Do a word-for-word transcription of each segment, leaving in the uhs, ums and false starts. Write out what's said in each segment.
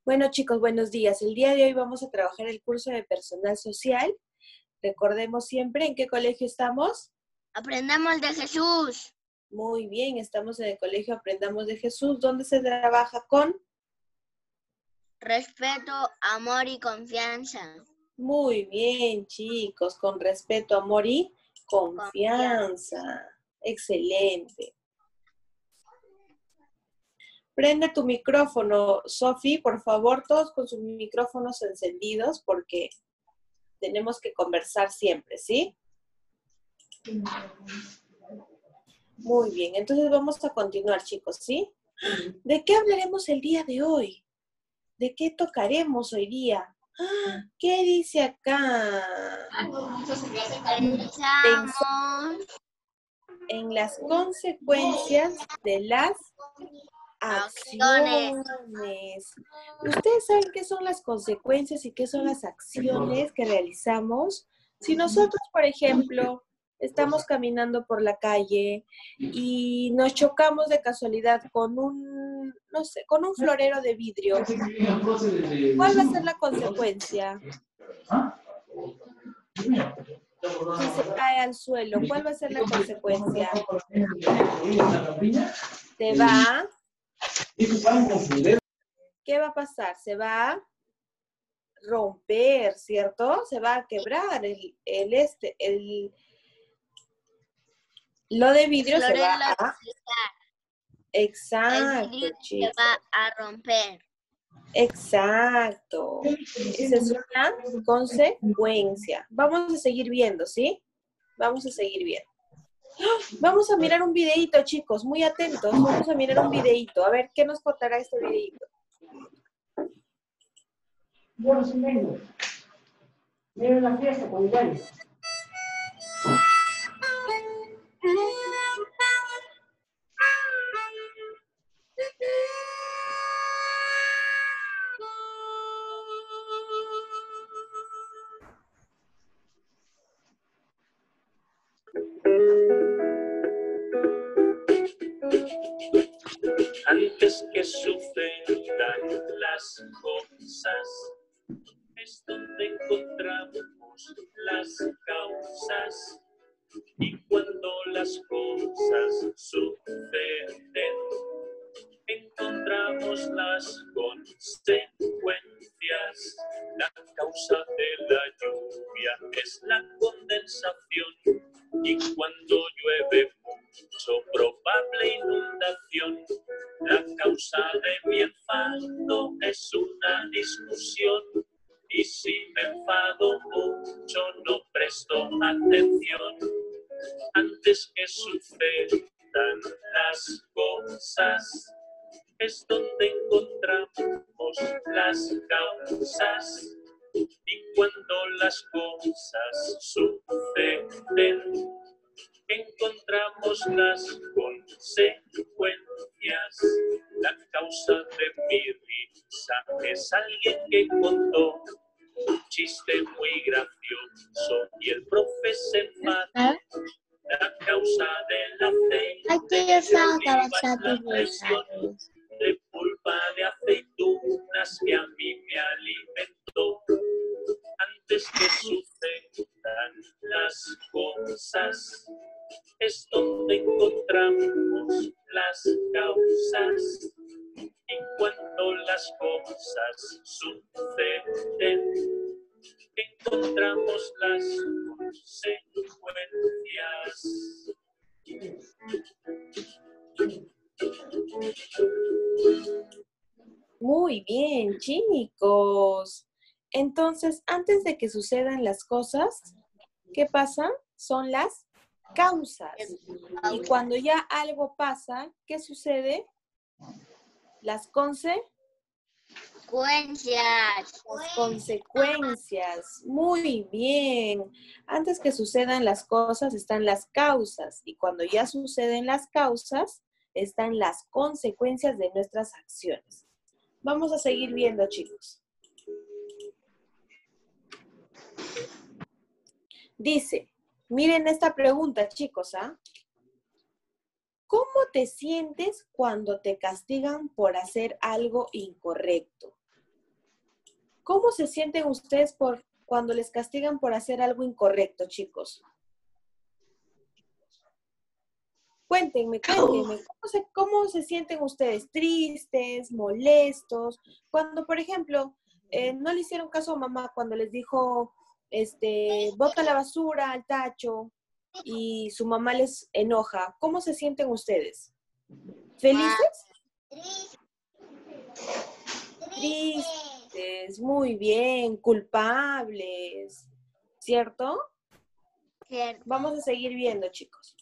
Bueno, chicos, buenos días. El día de hoy vamos a trabajar el curso de personal social. Recordemos siempre en qué colegio estamos. Aprendamos de Jesús. Muy bien, estamos en el colegio Aprendamos de Jesús, donde se trabaja con respeto, amor y confianza. Muy bien, chicos, con respeto, amor y confianza. confianza. Excelente. Prende tu micrófono, Sofi, por favor, todos con sus micrófonos encendidos porque tenemos que conversar siempre, ¿sí? Muy bien, entonces vamos a continuar, chicos, ¿sí? ¿De qué hablaremos el día de hoy? ¿De qué tocaremos hoy día? ¿Qué dice acá? Pensamos en las consecuencias de las acciones. acciones. ¿Ustedes saben qué son las consecuencias y qué son las acciones que realizamos? Si nosotros, por ejemplo, estamos caminando por la calle y nos chocamos de casualidad con un, no sé, con un florero de vidrio, ¿cuál va a ser la consecuencia? Si se cae al suelo, ¿cuál va a ser la consecuencia? Se va. ¿Qué va a pasar? Se va a romper, ¿cierto? Se va a quebrar el, el este, el lo de vidrio se va a exacto, el vidrio chicos. se va a romper. Exacto. Esa es una consecuencia. Vamos a seguir viendo, ¿sí? Vamos a seguir viendo. Vamos a mirar un videíto, chicos, muy atentos. Vamos a mirar un videíto. A ver, ¿qué nos contará este videíto? Bueno, sí vengo. Miren la fiesta con Dani. Antes que sucedan las cosas, es donde encontramos las causas. Y cuando las cosas suceden, encontramos las consecuencias. La causa de la lluvia es la condensación. Y cuando llueve mucho, probable inundación. La causa de mi enfado es una discusión. Y si me enfado mucho, no presto atención. Antes que sucedan las cosas, es donde encontramos las causas. Y cuando las cosas suceden, encontramos las consecuencias. La causa de mi risa es alguien que contó un chiste muy gracioso y el profe se enfadó. La causa del aceite es la presión de pulpa de aceitunas que a mí me alimentó. Antes que sucedan las cosas, es donde encontramos las causas. Y cuando las cosas suceden, encontramos las consecuencias. Muy bien, chicos. Entonces, antes de que sucedan las cosas, ¿qué pasa? Son las causas. Y cuando ya algo pasa, ¿qué sucede? Las consecuencias. Las consecuencias. Muy bien. Antes que sucedan las cosas, están las causas. Y cuando ya suceden las causas, están las consecuencias de nuestras acciones. Vamos a seguir viendo, chicos. Dice, miren esta pregunta, chicos, ¿ah? ¿Cómo te sientes cuando te castigan por hacer algo incorrecto? ¿Cómo se sienten ustedes por cuando les castigan por hacer algo incorrecto, chicos? Cuéntenme, cuéntenme, ¿cómo se, cómo se sienten ustedes? ¿Tristes, molestos? Cuando, por ejemplo, eh, no le hicieron caso a mamá cuando les dijo, este, bota la basura al tacho y su mamá les enoja, ¿cómo se sienten ustedes? ¿Felices? Tristes, muy bien, culpables, ¿cierto? Cierto. Vamos a seguir viendo, chicos.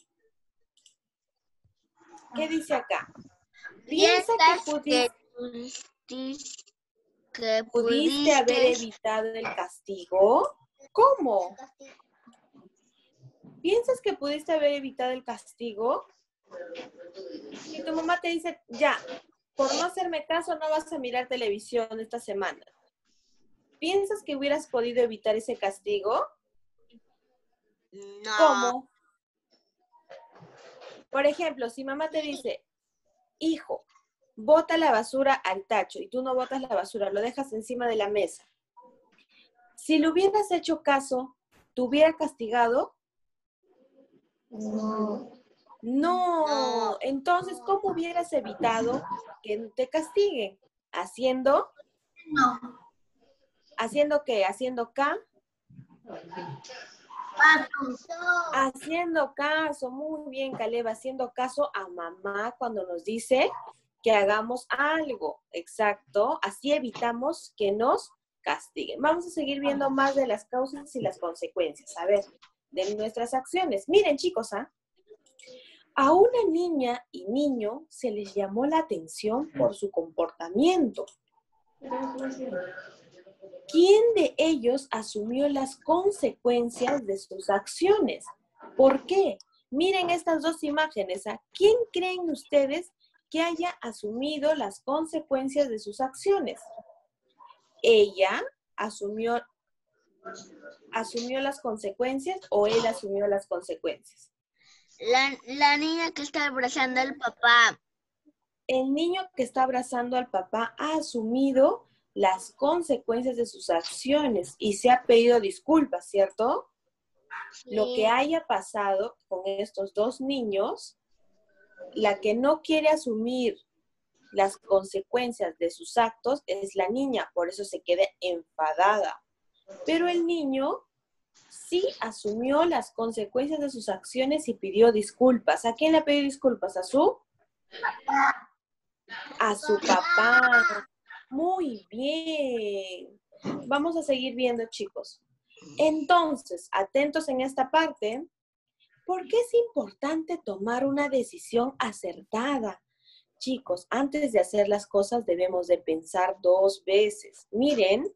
¿Qué dice acá? Piensa que pudiste, pudiste, que pudiste haber pudiste evitado el castigo. ¿Cómo? ¿Piensas que pudiste haber evitado el castigo? Y tu mamá te dice, ya, por no hacerme caso no vas a mirar televisión esta semana. ¿Piensas que hubieras podido evitar ese castigo? No. ¿Cómo? Por ejemplo, si mamá te dice, hijo, bota la basura al tacho y tú no botas la basura, lo dejas encima de la mesa. Si le hubieras hecho caso, ¿te hubiera castigado? No. No. No. Entonces, ¿cómo hubieras evitado que te castiguen? ¿Haciendo? No. ¿Haciendo qué? ¿Haciendo K? Haciendo caso, muy bien, Caleb, haciendo caso a mamá cuando nos dice que hagamos algo, exacto, así evitamos que nos castiguen. Vamos a seguir viendo más de las causas y las consecuencias, a ver, de nuestras acciones. Miren, chicos, ¿ah? A una niña y niño se les llamó la atención por su comportamiento. ¿Quién de ellos asumió las consecuencias de sus acciones? ¿Por qué? Miren estas dos imágenes. ¿A quién creen ustedes que haya asumido las consecuencias de sus acciones? ¿Ella asumió, asumió las consecuencias o él asumió las consecuencias? La, la niña que está abrazando al papá. El niño que está abrazando al papá ha asumido las consecuencias de sus acciones y se ha pedido disculpas, ¿cierto? Sí. Lo que haya pasado con estos dos niños, la que no quiere asumir las consecuencias de sus actos es la niña, por eso se queda enfadada. Pero el niño sí asumió las consecuencias de sus acciones y pidió disculpas. ¿A quién le pidió disculpas? ¿A su? A su papá. Muy bien. Vamos a seguir viendo, chicos. Entonces, atentos en esta parte. ¿Por qué es importante tomar una decisión acertada? Chicos, antes de hacer las cosas debemos de pensar dos veces. Miren,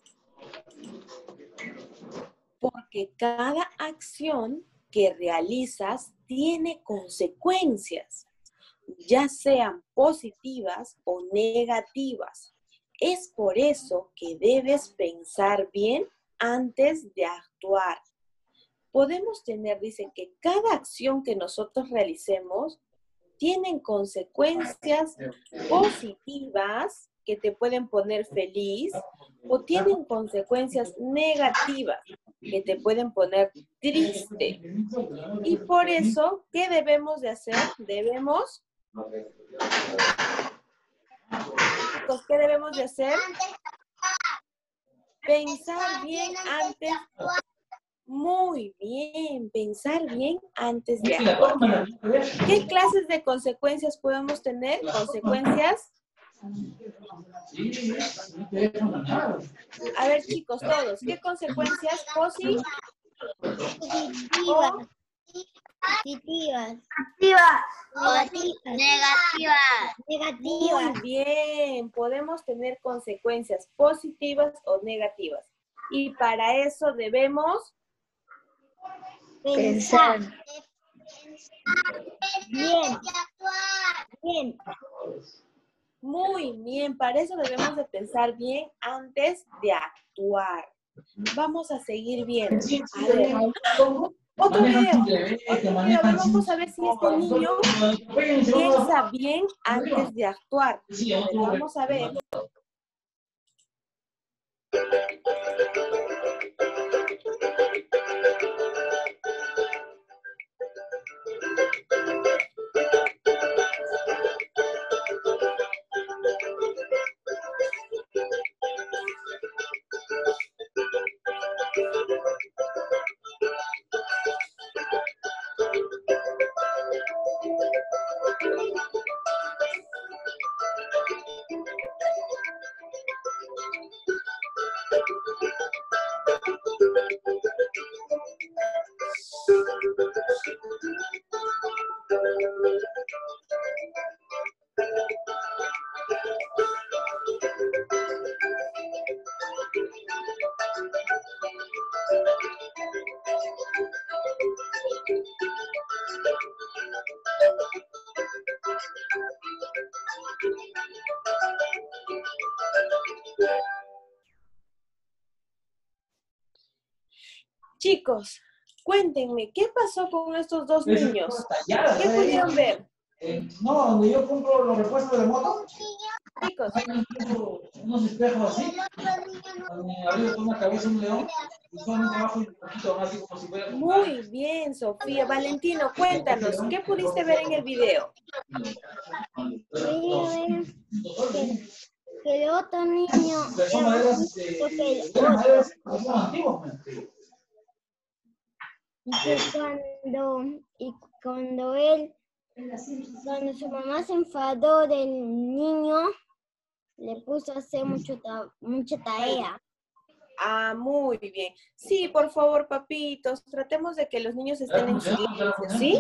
porque cada acción que realizas tiene consecuencias, ya sean positivas o negativas. Es por eso que debes pensar bien antes de actuar. Podemos tener, dice que cada acción que nosotros realicemos tienen consecuencias positivas que te pueden poner feliz o tienen consecuencias negativas que te pueden poner triste. Y por eso, ¿qué debemos de hacer? Debemos... Chicos, ¿qué debemos de hacer? Pensar bien antes. Muy bien, pensar bien antes de actuar. ¿Qué clases de consecuencias podemos tener? Consecuencias. A ver, chicos, todos, ¿qué consecuencias positivas? Positivas. Positivas. Negativas. Negativas. Muy bien, podemos tener consecuencias positivas o negativas. Y para eso debemos Pensar. Bien. Bien. Muy bien, para eso debemos de pensar bien antes de actuar. Vamos a seguir viendo. A ver, otro video. Otro video. Vamos a ver si este niño piensa bien antes de actuar. A ver, vamos a ver. Chicos, cuéntenme, ¿qué pasó con estos dos niños? ¿Qué pudieron ver? Eh, no, donde yo compro los repuestos de moto, Chicos, hay unos espejos así, donde arriba con una cabeza un león, y solamente abajo un poquito más, así como si fuera... muy bien, Sofía. Valentino, cuéntanos, ¿qué pudiste ver en el video? Que, que el otro niño Pero son era más maderas, chico que el eran otro. maderas que son antiguas. Y que cuando, y cuando él, cuando su mamá se enfadó del niño, le puso a hacer mucho ta- mucha tarea. Ah, muy bien. Sí, por favor, papitos, tratemos de que los niños estén en silencio, ¿sí?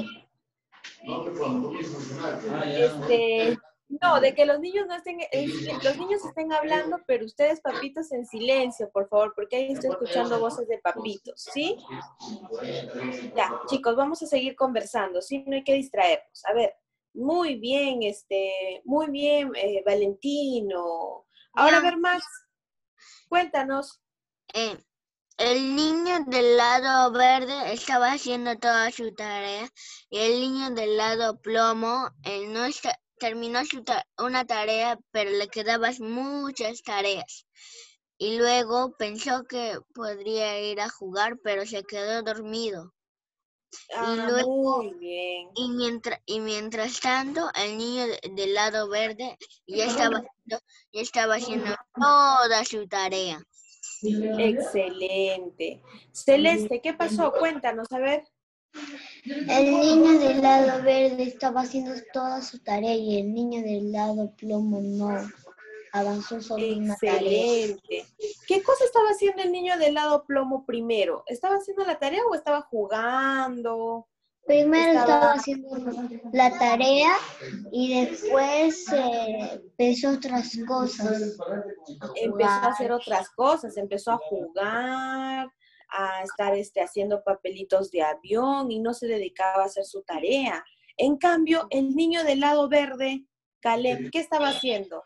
Este, no, de que los niños no estén, en silen- los niños estén hablando, pero ustedes, papitos, en silencio, por favor, porque ahí estoy escuchando voces de papitos, ¿sí? Ya, chicos, vamos a seguir conversando, ¿sí? No hay que distraernos. A ver, muy bien, este, muy bien, eh, Valentino. Ahora, a Ya. ver, Max, cuéntanos. Eh, el niño del lado verde estaba haciendo toda su tarea y el niño del lado plomo eh, no está- terminó su ta- una tarea, pero le quedaban muchas tareas. Y luego pensó que podría ir a jugar, pero se quedó dormido. Ah, Y luego, muy bien. y mientras, y mientras tanto, el niño de- del lado verde ya estaba, haciendo- ya estaba haciendo toda su tarea. Excelente. Celeste, ¿qué pasó? Cuéntanos, a ver. El niño del lado verde estaba haciendo toda su tarea y el niño del lado plomo no avanzó solo una tarea. Excelente. ¿Qué cosa estaba haciendo el niño del lado plomo primero? ¿Estaba haciendo la tarea o estaba jugando? Primero Estaba- estaba haciendo la tarea y después eh, pensó otras cosas. Empezó a jugar. hacer otras cosas, empezó a jugar, a estar este, haciendo papelitos de avión y no se dedicaba a hacer su tarea. En cambio, el niño del lado verde, Caleb, ¿qué estaba haciendo?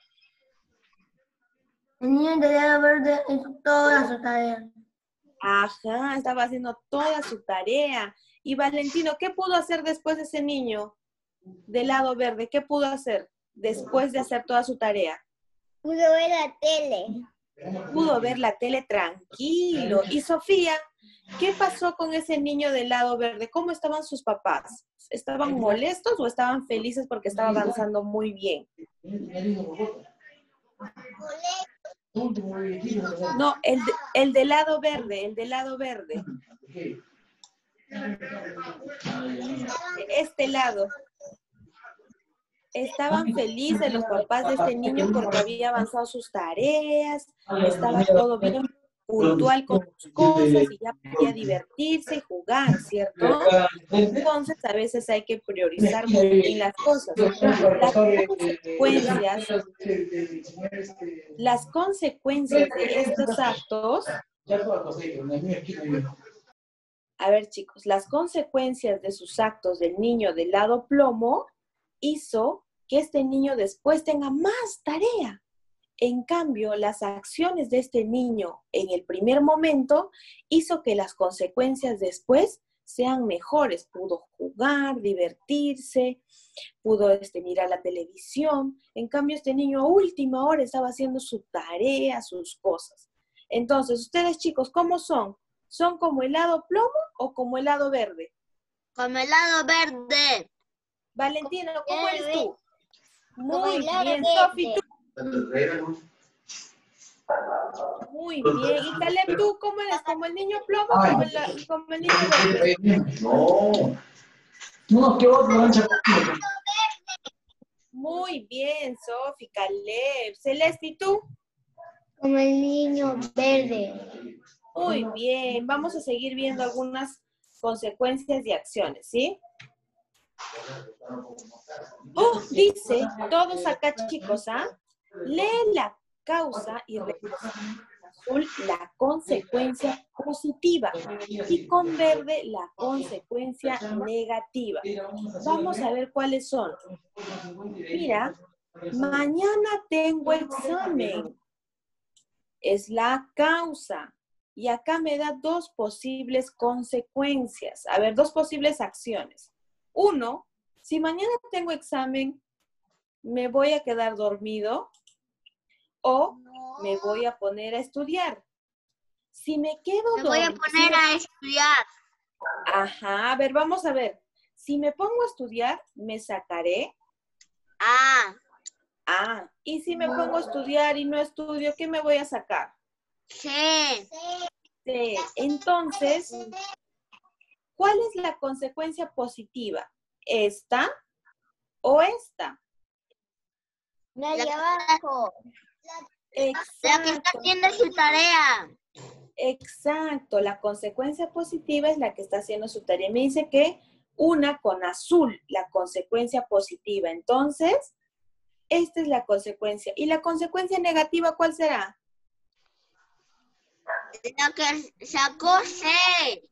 El niño del lado verde hizo toda su tarea. Ajá, estaba haciendo toda su tarea. Y Valentino, ¿qué pudo hacer después de ese niño del lado verde? ¿Qué pudo hacer después de hacer toda su tarea? Pudo ver la tele. Pudo ver la tele tranquilo. Y Sofía, ¿qué pasó con ese niño del lado verde? ¿Cómo estaban sus papás? ¿Estaban molestos o estaban felices porque estaba avanzando muy bien? No, el, de- el del lado verde, el del lado verde. Este lado. Estaban felices los papás de este niño porque había avanzado sus tareas, estaba todo bien puntual con sus cosas y ya podía divertirse y jugar, ¿cierto? Entonces a veces hay que priorizar muy bien las cosas. Las consecuencias, las consecuencias de estos actos, a ver chicos, las consecuencias de sus actos del niño del lado plomo hizo que este niño después tenga más tarea. En cambio, las acciones de este niño en el primer momento hizo que las consecuencias después sean mejores. Pudo jugar, divertirse, pudo este, mirar la televisión. En cambio, este niño a última hora estaba haciendo su tarea, sus cosas. Entonces, ustedes chicos, ¿cómo son? ¿Son como helado plomo o como helado verde? Como helado verde. Valentino, ¿cómo eres tú? Muy helado bien, verde. Sofi, tú. Muy bien. Y Caleb, ¿tú cómo eres? ¿Como el niño plomo o como el, como el niño verde? No. No, qué otro, ancha. Muy bien, Sofi, Caleb. Celeste, ¿y tú? Como el niño verde. Muy bien. Vamos a seguir viendo algunas consecuencias y acciones, ¿sí? Oh, dice, todos acá chicos, ¿ah? Lee la causa y azul la consecuencia positiva y con verde la consecuencia negativa. Vamos a ver cuáles son. Mira, mañana tengo examen. Es la causa. Y acá me da dos posibles consecuencias. A ver, dos posibles acciones. Uno, si mañana tengo examen, ¿me voy a quedar dormido o me voy a poner a estudiar? Si me quedo Me voy a dormido, poner a estudiar. Ajá, a ver, vamos a ver. Si me pongo a estudiar, ¿me sacaré? Ah, Ah, y si me pongo a estudiar y no estudio, ¿qué me voy a sacar? sí. Sí. Entonces, ¿cuál es la consecuencia positiva? ¿Esta o esta? La de abajo. La que Exacto. está haciendo su tarea. Exacto, la consecuencia positiva es la que está haciendo su tarea. Me dice que una con azul, la consecuencia positiva. Entonces, esta es la consecuencia. ¿Y la consecuencia negativa cuál será? La que sacó C.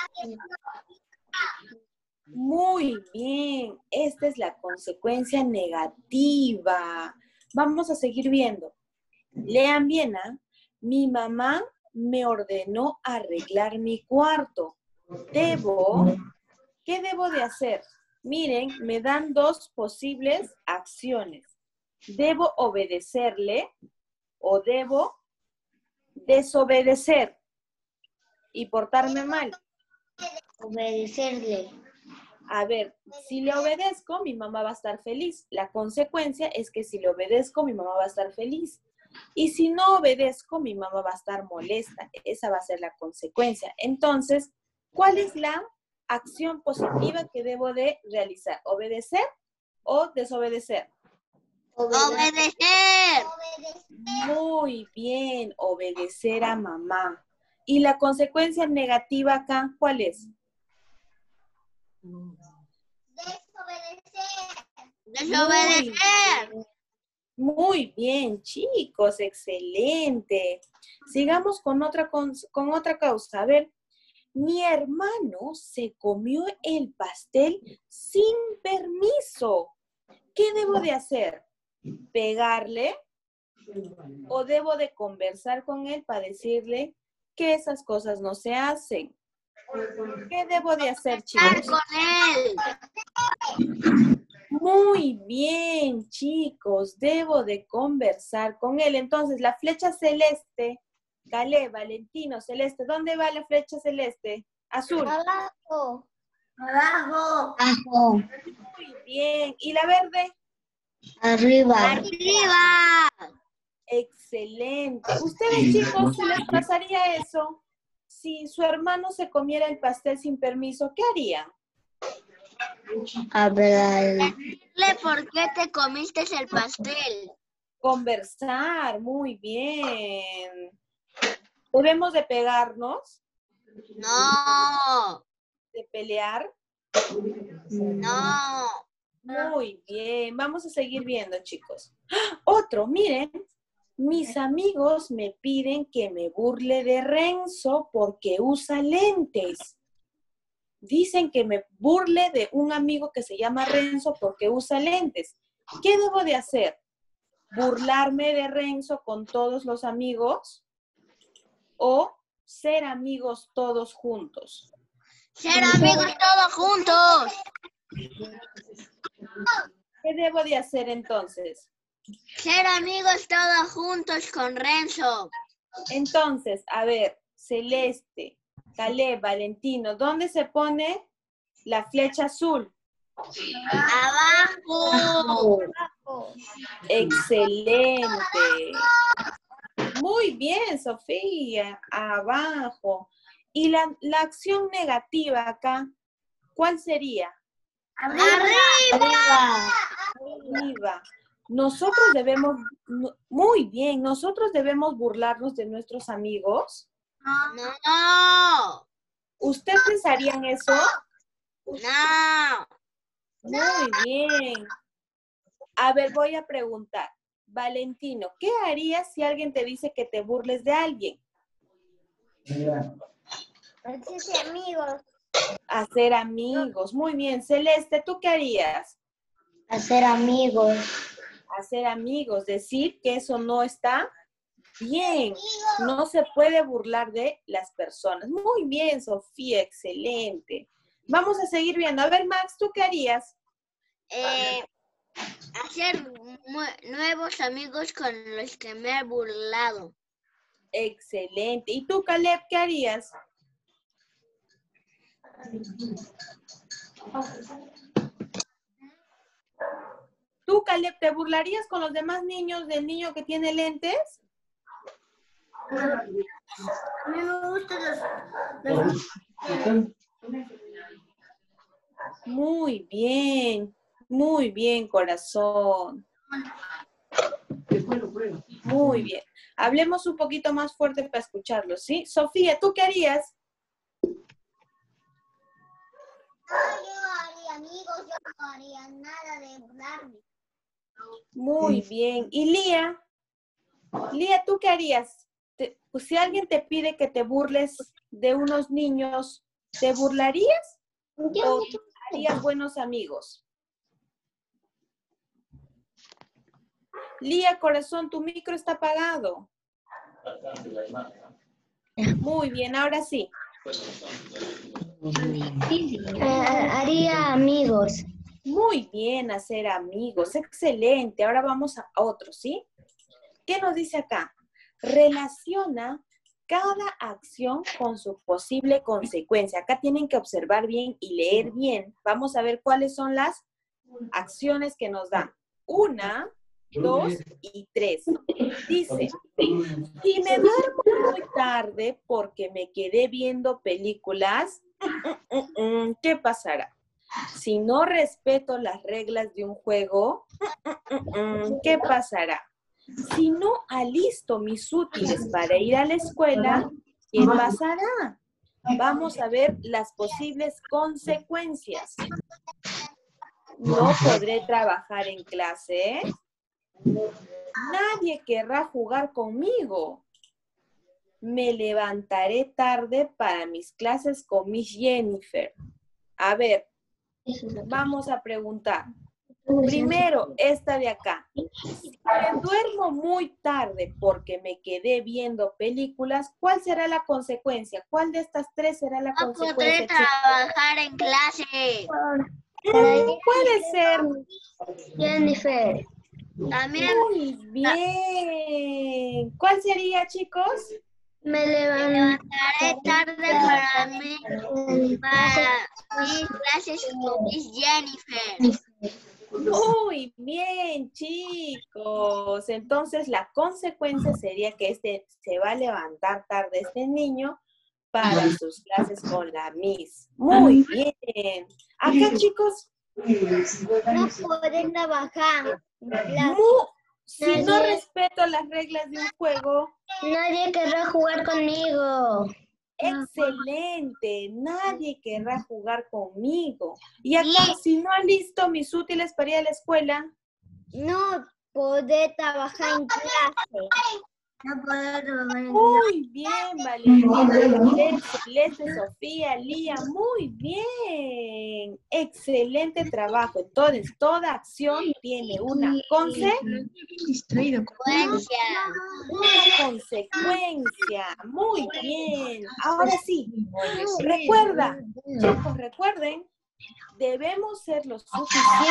Muy bien, esta es la consecuencia negativa. Vamos a seguir viendo. Lean bien, ¿ah? Mi mamá me ordenó arreglar mi cuarto. Debo, ¿qué debo de hacer? Miren, me dan dos posibles acciones. ¿Debo obedecerle o debo desobedecer y portarme mal? Obedecerle. A ver, si le obedezco, mi mamá va a estar feliz. La consecuencia es que si le obedezco, mi mamá va a estar feliz. Y si no obedezco, mi mamá va a estar molesta. Esa va a ser la consecuencia. Entonces, ¿cuál es la acción positiva que debo de realizar? ¿Obedecer o desobedecer? Obedecer. Muy bien, obedecer a mamá. ¿Y la consecuencia negativa acá, cuál es? Desobedecer. Muy bien, chicos, excelente. Sigamos con otra, con, con otra causa. A ver, mi hermano se comió el pastel sin permiso. ¿Qué debo de hacer? ¿Pegarle? ¿O debo de conversar con él para decirle que esas cosas no se hacen? ¿Qué debo de hacer, Estar chicos? con él. Muy bien, chicos, debo de conversar con él. Entonces, la flecha celeste, Caleb, Valentino, celeste, ¿dónde va la flecha celeste? Azul. Abajo. Abajo. Abajo. Muy bien. ¿Y la verde? Arriba. Arriba. Excelente. Ustedes, chicos, si les pasaría eso, si su hermano se comiera el pastel sin permiso, ¿qué harían? Hablar. Dile por qué te comiste el pastel. Conversar, muy bien. ¿Debemos de pegarnos? No. ¿De pelear? No. Muy bien. Vamos a seguir viendo, chicos. ¡Ah! Otro, miren. Mis amigos me piden que me burle de Renzo porque usa lentes. Dicen que me burle de un amigo que se llama Renzo porque usa lentes. ¿Qué debo de hacer? ¿Burlarme de Renzo con todos los amigos? ¿O ser amigos todos juntos? Ser amigos todos juntos. ¿Qué debo de hacer entonces? Ser amigos todos juntos con Renzo. Entonces, a ver, Celeste, Caleb, Valentino, ¿dónde se pone la flecha azul? Abajo. Excelente. Muy bien, Sofía. Abajo. Y la, la acción negativa acá, ¿cuál sería? Arriba. Arriba. Nosotros debemos, muy bien, nosotros debemos burlarnos de nuestros amigos. No. ¿Ustedes harían eso? No. Muy bien. A ver, voy a preguntar. Valentino, ¿qué harías si alguien te dice que te burles de alguien? Hacerse amigos. Hacer amigos. Muy bien. Celeste, ¿tú qué harías? Hacer amigos. Hacer amigos. Decir que eso no está bien. No se puede burlar de las personas. Muy bien, Sofía. Excelente. Vamos a seguir viendo. A ver, Max, ¿tú qué harías? Eh, hacer nuevos amigos con los que me he burlado. Excelente. ¿Y tú, Caleb, qué harías? ¿Tú, Caleb, te burlarías con los demás niños del niño que tiene lentes? A mí me gustan los... Muy bien, muy bien, corazón. Muy bien. Hablemos un poquito más fuerte para escucharlo, ¿sí? Sofía, ¿tú qué harías? Yo haría amigos, yo no haría nada de burlarme. Muy bien. ¿Y Lía? Lía, ¿tú qué harías? Te, pues si alguien te pide que te burles de unos niños, ¿te burlarías? ¿O harías buenos amigos? Lía, corazón, tu micro está apagado. Muy bien, ahora sí. Uh, haría amigos. Muy bien, hacer amigos. Excelente. Ahora vamos a otro, ¿sí? ¿Qué nos dice acá? Relaciona cada acción con su posible consecuencia. Acá tienen que observar bien y leer bien. Vamos a ver cuáles son las acciones que nos dan. Una, dos y tres. Dice, si me duermo muy tarde porque me quedé viendo películas, ¿qué pasará? Si no respeto las reglas de un juego, ¿qué pasará? Si no alisto mis útiles para ir a la escuela, ¿qué pasará? Vamos a ver las posibles consecuencias. No podré trabajar en clase. Nadie querrá jugar conmigo. Me levantaré tarde para mis clases con Miss Jennifer. A ver, vamos a preguntar. Primero, esta de acá. Si me duermo muy tarde porque me quedé viendo películas, ¿cuál será la consecuencia? ¿Cuál de estas tres será la No consecuencia? podré trabajar en clase. Mm, puede ser. Jennifer. También Muy bien. ¿Cuál sería, chicos? Me me levantaré tarde para mí, para mis clases con Miss Jennifer. Muy bien, chicos. Entonces, la consecuencia sería que este se va a levantar tarde este niño para sus clases con la Miss. Muy bien. Acá, chicos, no podré trabajar. mu- si no respeto las reglas de un juego, Nadie querrá jugar conmigo. excelente. Nadie querrá jugar conmigo. Y acá, si no alisto mis útiles para ir a la escuela, No podré trabajar en clase. No podré trabajar en muy bien, Valentina, Celeste, Sofía, Lía, muy bien. Excelente trabajo. Entonces, toda acción tiene una consecuencia. Consecuencia. Una consecuencia. Muy bien. Ahora sí, recuerda, chicos, recuerden, debemos ser lo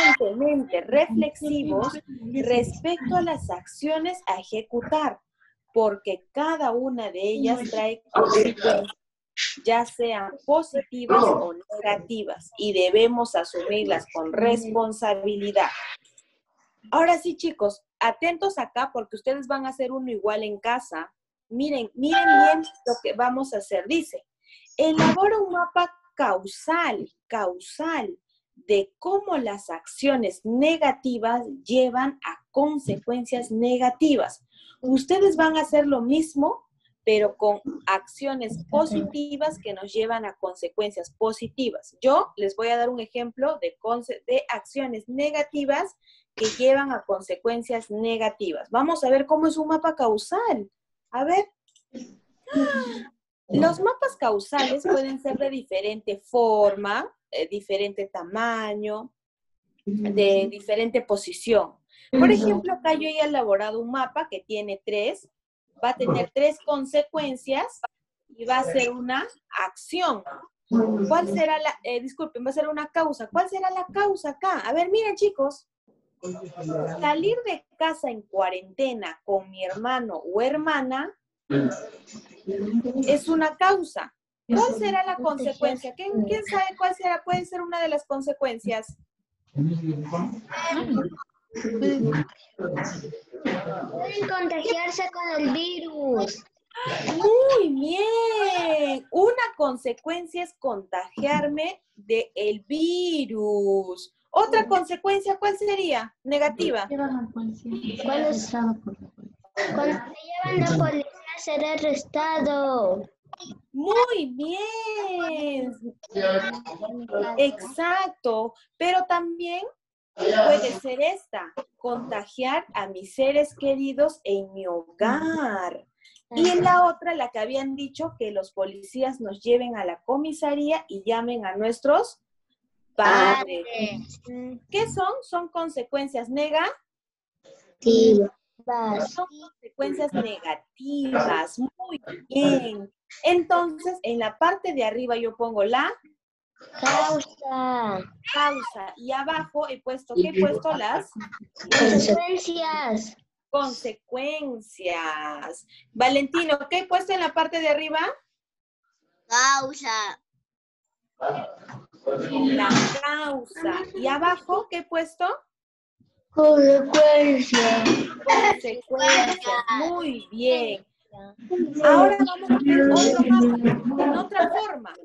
suficientemente reflexivos respecto a las acciones a ejecutar. porque cada una de ellas trae consecuencias, ya sean positivas o negativas, y debemos asumirlas con responsabilidad. Ahora sí, chicos, atentos acá porque ustedes van a hacer uno igual en casa. Miren, miren bien lo que vamos a hacer. Dice, elabora un mapa causal, causal, de cómo las acciones negativas llevan a consecuencias negativas. Ustedes van a hacer lo mismo, pero con acciones positivas que nos llevan a consecuencias positivas. Yo les voy a dar un ejemplo de, de acciones negativas que llevan a consecuencias negativas. Vamos a ver cómo es un mapa causal. A ver. Los mapas causales pueden ser de diferente forma, de diferente tamaño, de diferente posición. Por ejemplo, acá yo he elaborado un mapa que tiene tres, va a tener tres consecuencias y va a ser una acción. ¿Cuál será la, eh, disculpen, va a ser una causa? ¿Cuál será la causa acá? A ver, miren chicos, salir de casa en cuarentena con mi hermano o hermana es una causa. ¿Cuál será la consecuencia? ¿Quién, quién sabe cuál será? Puede ser una de las consecuencias. Pueden contagiarse con el virus. Muy bien. Una consecuencia es contagiarme del virus. Otra consecuencia, ¿cuál sería? Negativa. Cuando, cuando te llevan la policía a ser arrestado. Muy bien. Exacto. Pero también puede ser esta, contagiar a mis seres queridos en mi hogar. Y en la otra, la que habían dicho, que los policías nos lleven a la comisaría y llamen a nuestros padres. ¿Qué son? Son consecuencias negativas. Son consecuencias negativas. Muy bien. Entonces, en la parte de arriba yo pongo la Causa. causa. Y abajo he puesto, ¿qué he puesto? Las Consecuencias. consecuencias. Valentino, ¿qué he puesto en la parte de arriba? Causa. La causa. ¿Y abajo qué he puesto? Consecuencias. Consecuencias. Muy bien. Ahora vamos a hacer otro mapa, en otra forma.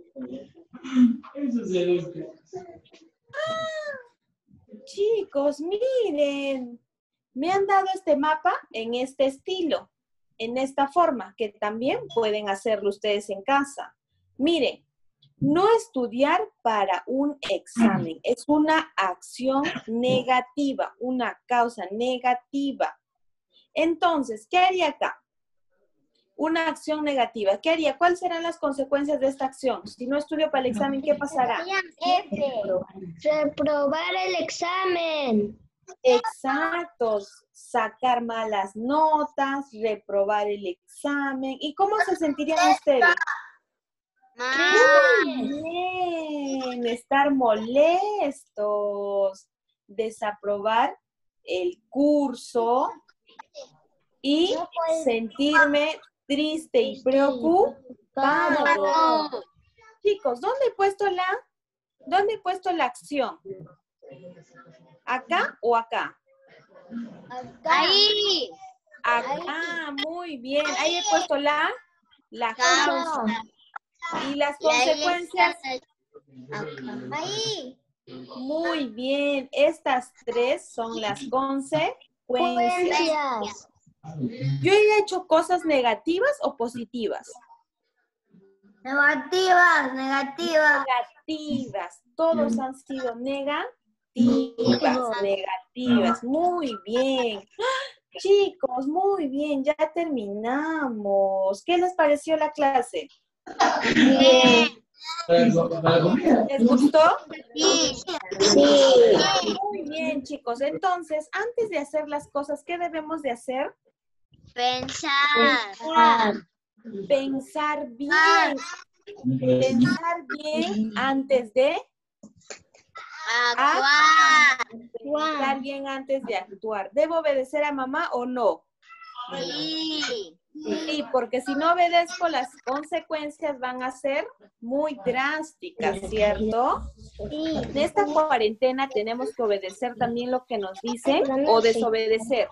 Ah, chicos, miren. Me han dado este mapa en este estilo, en esta forma, que también pueden hacerlo ustedes en casa. Miren, no estudiar para un examen es una acción negativa, una causa negativa. Entonces, ¿qué haría acá? Una acción negativa. ¿Qué haría? ¿Cuáles serán las consecuencias de esta acción? Si no estudio para el examen, ¿qué pasará? Reprobar el examen. Exacto, sacar malas notas, reprobar el examen. ¿Y cómo se sentirían ustedes? Muy bien, estar molestos, desaprobar el curso y sentirme triste y preocupado. Chicos, ¿dónde he puesto la, dónde he puesto la acción? ¿Acá o acá? Ahí. Acá, muy bien. Ahí he puesto la, la causa. ¿Y las consecuencias? Ahí. Muy bien. Estas tres son las consecuencias. Consecuencias. ¿Yo he hecho cosas negativas o positivas? Negativas, negativas. Negativas. Todos han sido negativas. Negativas. Muy bien. Chicos, muy bien. Ya terminamos. ¿Qué les pareció la clase? Bien. ¿Les gustó? Sí. Sí. Muy bien, chicos. Entonces, antes de hacer las cosas, ¿qué debemos de hacer? Pensar. Pensar bien. Pensar bien antes de Actuar. pensar bien antes de actuar. ¿Debo obedecer a mamá o no? Sí. porque si no obedezco, las consecuencias van a ser muy drásticas, ¿cierto? En esta cuarentena tenemos que obedecer también lo que nos dicen o desobedecer.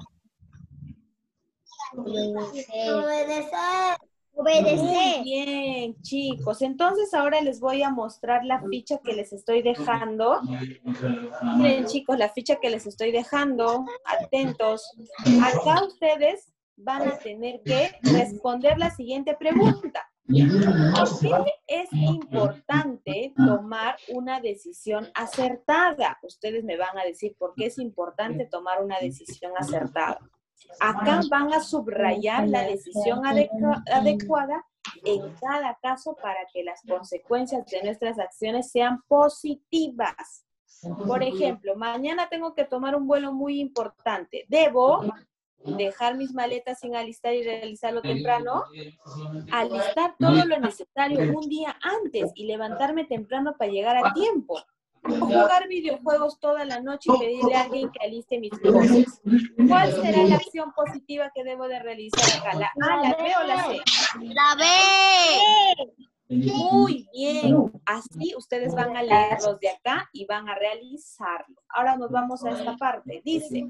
Obedecer. Muy bien, chicos. Entonces ahora les voy a mostrar la ficha que les estoy dejando. Miren, chicos, la ficha que les estoy dejando. Atentos. Acá ustedes van a tener que responder la siguiente pregunta. ¿Por qué es importante tomar una decisión acertada? Ustedes me van a decir por qué es importante tomar una decisión acertada. Acá van a subrayar la decisión adecu- adecuada en cada caso para que las consecuencias de nuestras acciones sean positivas. Por ejemplo, mañana tengo que tomar un vuelo muy importante. ¿Debo dejar mis maletas sin alistar y realizarlo temprano? Alistar todo lo necesario un día antes y levantarme temprano para llegar a tiempo. O jugar videojuegos toda la noche y pedirle a alguien que aliste mis cosas. ¿Cuál será la acción positiva que debo de realizar acá? ¿La A, la B o la C? La B. Muy bien. Así ustedes van a leerlos de acá y van a realizarlo. Ahora nos vamos a esta parte. Dice,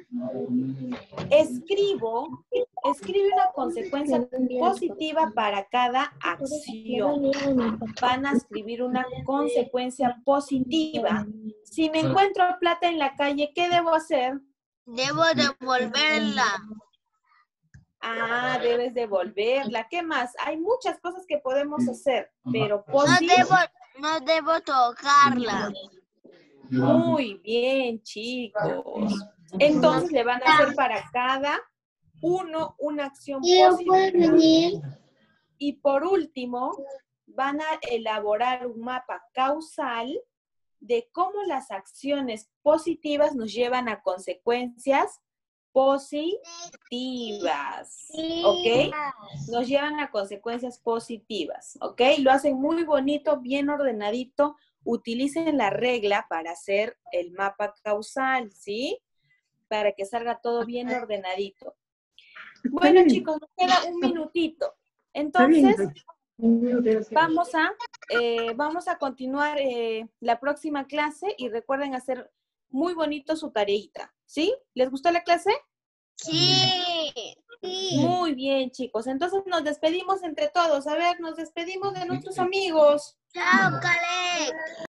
escribo, escribe una consecuencia positiva para cada acción. Van a escribir una consecuencia positiva. Si me encuentro plata en la calle, ¿qué debo hacer? Debo devolverla. Ah, debes devolverla. ¿Qué más? Hay muchas cosas que podemos hacer, pero No posible. debo, no debo tocarla. Muy bien, chicos. Entonces le van a hacer para cada uno una acción positiva. Y por último, van a elaborar un mapa causal de cómo las acciones positivas nos llevan a consecuencias positivas, ¿ok? Nos llevan a consecuencias positivas, ¿ok? Lo hacen muy bonito, bien ordenadito. Utilicen la regla para hacer el mapa causal, ¿sí? Para que salga todo bien ordenadito. Bueno, chicos, nos queda un minutito. Entonces, vamos a, eh, vamos a continuar eh, la próxima clase y recuerden hacer muy bonito su tareita, ¿sí? ¿Les gustó la clase? Sí. Muy bien, chicos. Entonces nos despedimos entre todos. A ver, nos despedimos de nuestros amigos. Chao, Caleb.